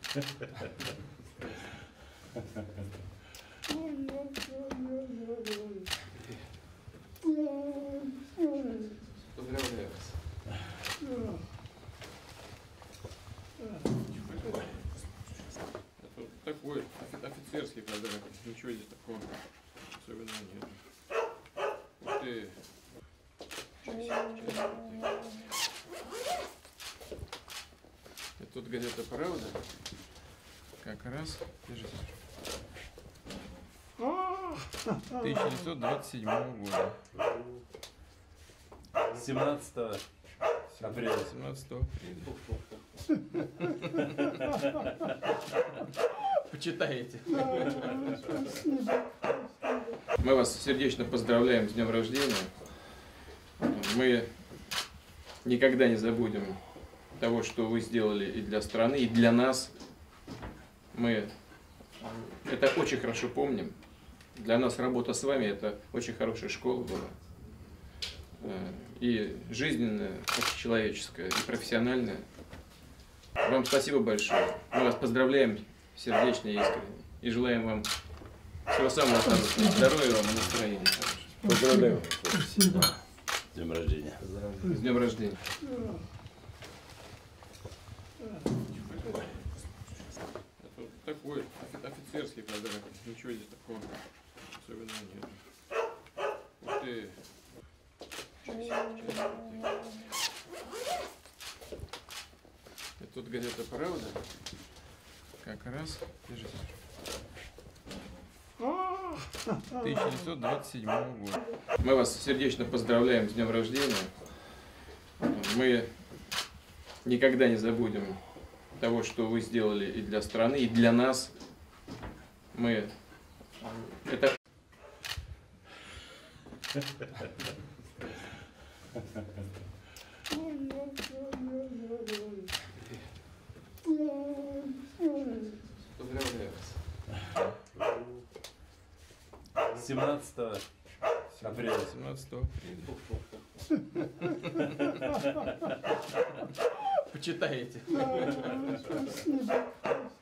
Поздравляю вас. Это такой офицерский подарок. Ничего здесь такого особенного нет. Ух ты. И тут газета «Правда» как раз, держите, 1927 года. 17 апреля. 17 апреля. Почитаете. Мы вас сердечно поздравляем с днем рождения. Мы никогда не забудем того, что вы сделали и для страны, и для нас. Мы это очень хорошо помним. Для нас работа с вами — это очень хорошая школа была. И жизненная, общечеловеческая, и профессиональная. Вам спасибо большое. Мы вас поздравляем сердечно и искренне. И желаем вам всего самого хорошего. Здоровья вам и настроения. Поздравляю. Спасибо. С днем рождения. С днем рождения. Это такой офицерский подарок. Ничего здесь такого особенного нет. Ух ты. И тут газета «Правда» как раз, держите, 1927 года. Мы вас сердечно поздравляем с днем рождения. Мы никогда не забудем того, что вы сделали и для страны, и для нас. Мы это... Поздравляю вас. 17 апреля. 17 апреля. Почитаете. Спасибо.